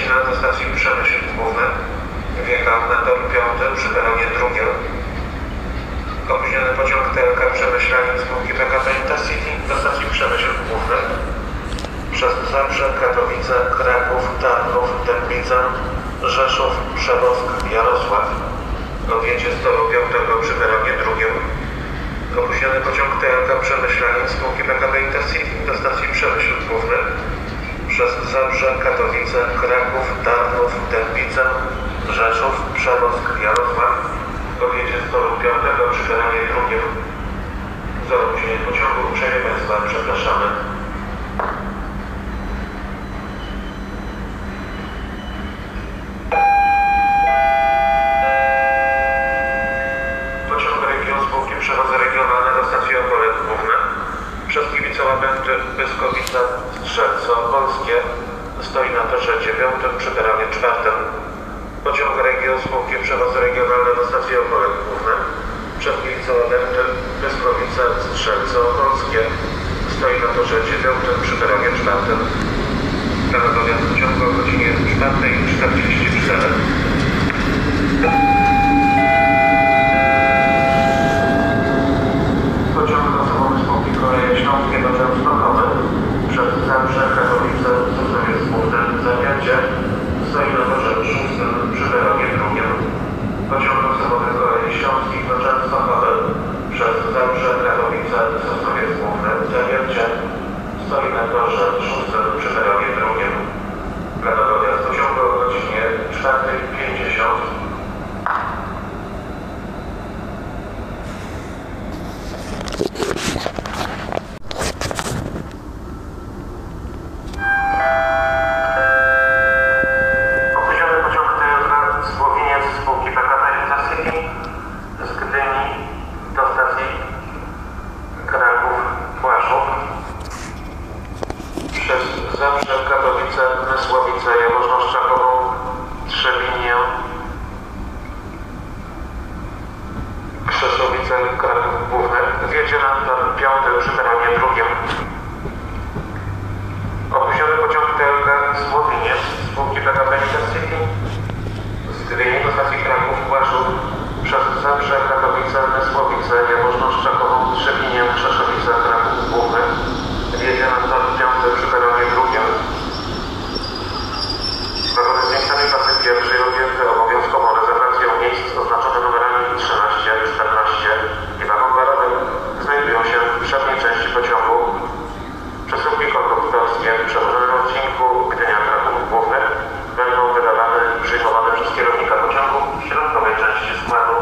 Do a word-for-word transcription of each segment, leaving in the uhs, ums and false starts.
Szczecina do stacji Przemyśl Główny. Wjechał na tor piąty przy peronie drugim. Opóźniony pociąg T L K Przemyślanie spółki P K P Intercity do stacji Przemyśl Główny. Przez Zabrze, Katowice, Kraków, Tarnów, Dębica, Rzeszów, Przewosk, Jarosław. Odjedzie z toru piątego przy peronie drugim. Opóźniony pociąg T L K Przemyślanie spółki P K P Intercity do stacji Przemyśl Główny. Przez Zabrze, Katowice, Kraków, Tarnów, Dębica, Rzeszów, Przewosk, Jarosław. Odjedzie z toru piątego przy peronie drugim. Za opóźnienie pociągu uprzejmie Państwa przepraszamy. Pociąg Region spółki Przewozy Regionalne do stacji Opole Główne. Przez Gliwice-Łabędy, Pyskowice, Strzelce Opolskie. Stoi na torze dziewiątym przy peronie czwartym. Pociąg Region spółki Przewozy Regionalne do stacji Opole Główne. Przez Gliwice-Łabędy, Pyskowice, Strzelce Opolskie. Stoi na torze dziewiątym przy peronie czwartym. Planowy dojazd pociągu o godzinie czwartej czterdzieści cztery. Pociąg osobowy spółki Koleje Śląskie do Częstochowy przez Zabrze, Katowice, Sosnowiec Główny, Zawiadzie stoi na torze szóstym przy peronie drugim. Pociąg osobowy Kolei Śląskich do Częstochowy przez Zabrze, Katowice, Sosnowiec Główny, Zawiadzie stoi na torze szóstym przy peronie drugim. Planowy odjazd pociągu o godzinie czwartej pięćdziesiąt. Opóźniony pociąg T L K Słowiniec spółki P K P Intercity z Gdyni do stacji Kraków Płaszów. Przez Zabrze, Katowice, Mysłowice, Jaworzno-Szczapową, Trzebinię, Krzeszowice, Kraków Główny. Wjedzie na tor piąty przy peronie drugim. Opóźniony pociąg T L K Słowiniec spółki P K P Intercity z Gdyni do stacji Kraków Płaszów. Przez Zabrze, Katowice, Mysłowice, Jaworzno-Szczapową, Trzebinię, Krzeszowice, Kraków Główny. Wjedzie na tor piąty przy peronie drugim. Wagony z miejscami klasy pierwszej objęte obowiązkową rezerwacją miejsc oznaczone numerami trzynaście, czternaście i wagon barowy znajdują się w przedniej części pociągu. Przesyłki konduktorskie przełożone na odcinku Gdynia-Kraków Główny będą wydawane i przyjmowane przez kierownika pociągu w środkowej części składu.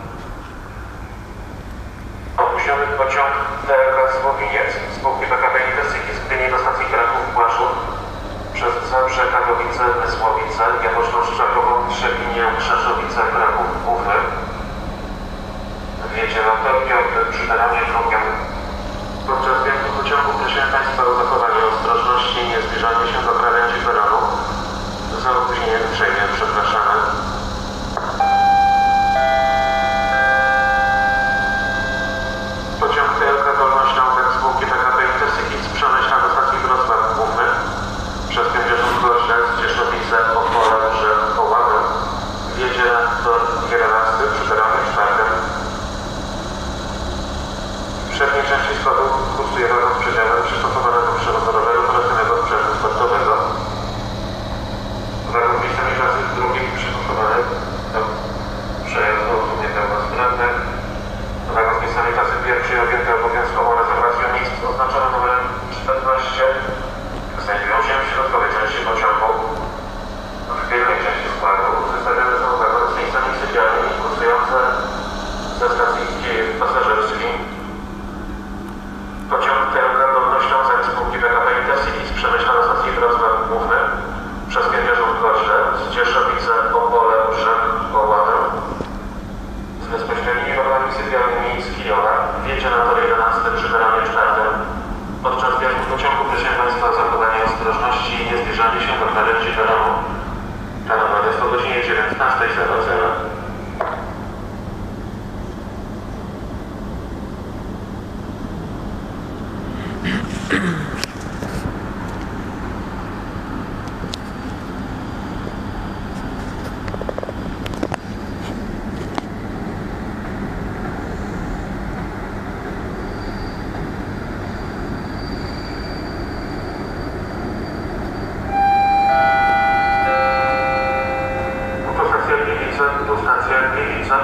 Opóźniony pociąg T L K Słowiniec spółki P K P Intercity z Gdyni do stacji Kraków Płaszów przez Zabrze, Katowice, Mysłowice, Jaworzno-Szczapową, Trzebinię, Krzeszowice, Kraków Główny. Wjedzie na tor piąty przy peronie drugim. Podczas wjazdu pociągu prosimy Państwa o zachowanie ostrożności i nie zbliżanie się do krawędzi peronu. Za opóźnienie uprzejmie przepraszamy. Pociąg T L K Dolnośląsek spółki P K P Intercity z Przemyśla do stacji Wrocław Główny przez Kędzierzyn-Koźle, Zdzieszowice, Opole, Brzeg, Oławy wjedzie na tor jedenasty przy peronie czwartym. W przedniej części składu kursuje wagon z przedziałem przystosowany do przewozu roweru poleconego sprzętu sportowego. Wagon z miejscami klasy drugiej przystosowany do przejazdu osób niepełnosprawnych. Wagon z miejscami klasy pierwszej objęte obowiązkową rezerwacją miejsc oznaczone numerem czternaście znajdują się w środkowej części pociągu. W tylnej części składu wystawione są wagony z miejscami sypialnymi kursujące ze stacji Kijów Pasażerski. Pociąg T L K Dolnośląsek spółki P K P Intercity z Przemyśla do stacji Wrocław Główny przez Kędzierzyn-Koźle, Zdzieszowice, Opole, Brzeg, Oławę z bezpośrednimi wagonami sypialnymi z Kijowa wjedzie na tor jedenasty przy peronie czwartym. Podczas wjazdu pociągu prosimy Państwa o zachowanie ostrożności i nie zbliżanie się do krawędzi peronu. Planowane jest o godzinie dziewiętnastej zero zero. Gliwice do stacji Gliwice.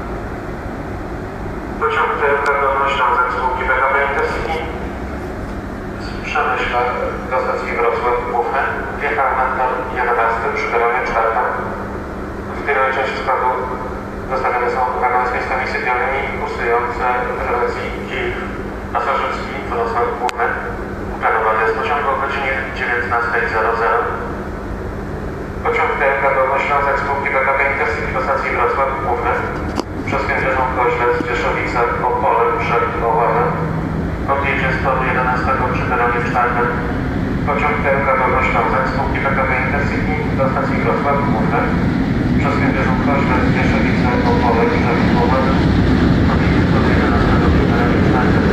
Pociąg T L K Dolnoślązak spółki P K P Intercity z Przemyśla do stacji Wrocław Główny wjechał na tor jedenasty przy peronie czwartym. W pierwszej części składu zostawione są wagony z miejscami sypialnymi kursujące w relacji Kijów Pasażerski Wrocław Główny. Planowany jest pociąg o godzinie dziewiętnasta zero zero. Pociąg T L K Dolnoślązak spółki P K P Intercity do stacji Wrocław Główny przez Kędzierzą Koźle z Cieszowica Opole przed Oławem odjedzie z toru jedenastego przy peronie czwartym. Pociąg T L K Dolnoślązak spółki P K P Intercity do stacji Wrocław Główny przez Kędzierzą Koźle z Cieszowica Opole przed Oławem odjedzie z toru jedenastego przy peronie czwartym.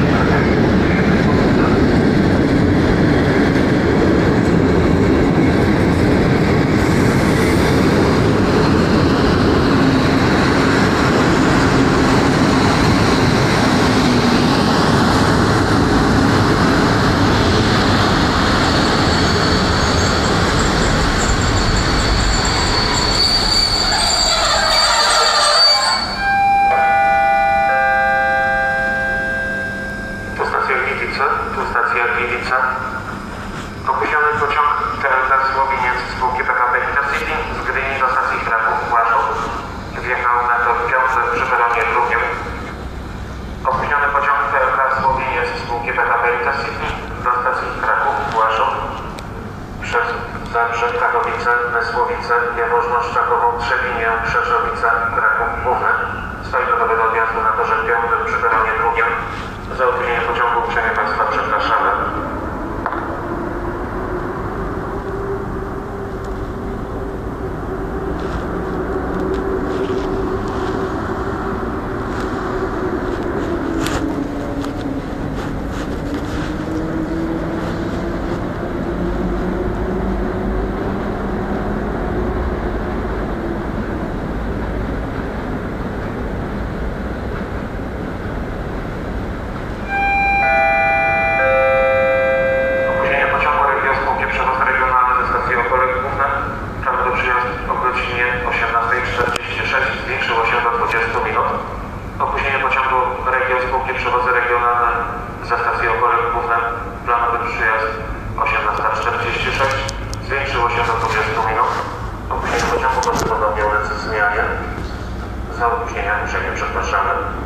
Tu stacja Gliwice. Opóźniony pociąg T L K Słowiniec spółki P K P Intercity z Gdyni do stacji Kraków Głaszów wjechał na tor piąty przy peronie drugim. Opóźniony pociąg T L K Słowiniec spółki P K P Intercity do stacji Kraków Głaszów przez Zabrze, Katowice, Mysłowice, Jaworzno, Szczakową, Trzebinię, Krzeszowice, Kraków Główny. Stoi gotowy do odjazdu na torze piątym przy peronie drugim. Za opóźnienie pociągu uprzejmie Państwa przepraszamy. Zwiększyło się do dwudziestu minut. Opóźnienie pociągu Regio spółki Przewozy Regionalne za stację Opole Główne, planowy przyjazd osiemnasta czterdzieści sześć zwiększyło się do dwudziestu minut. Opóźnienie pociągu prawdopodobnie uległ zmianie. Za opóźnienie uprzejmie przepraszamy.